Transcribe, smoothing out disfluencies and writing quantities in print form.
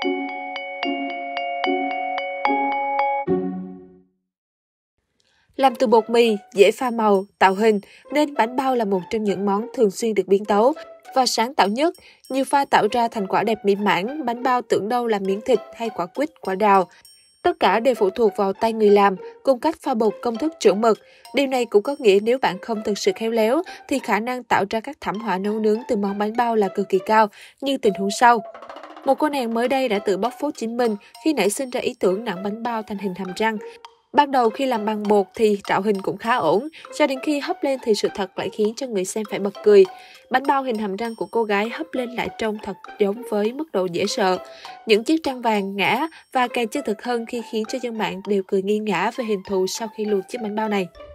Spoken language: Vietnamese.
Làm từ bột mì, dễ pha màu, tạo hình, nên bánh bao là một trong những món thường xuyên được biến tấu và sáng tạo nhất. Nhiều pha tạo ra thành quả đẹp mỹ mãn, bánh bao tưởng đâu là miếng thịt hay quả quýt, quả đào. Tất cả đều phụ thuộc vào tay người làm, cùng cách pha bột công thức chuẩn mực. Điều này cũng có nghĩa nếu bạn không thực sự khéo léo, thì khả năng tạo ra các thảm họa nấu nướng từ món bánh bao là cực kỳ cao, như tình huống sau. Một cô nàng mới đây đã tự bóc phốt chính mình khi nảy sinh ra ý tưởng nặn bánh bao thành hình hàm răng. Ban đầu khi làm bằng bột thì tạo hình cũng khá ổn, cho đến khi hấp lên thì sự thật lại khiến cho người xem phải bật cười. Bánh bao hình hàm răng của cô gái hấp lên lại trông thật giống với mức độ dễ sợ. Những chiếc răng vàng ngã và càng chân thực hơn khi khiến cho dân mạng đều cười nghiêng ngã về hình thù sau khi luộc chiếc bánh bao này.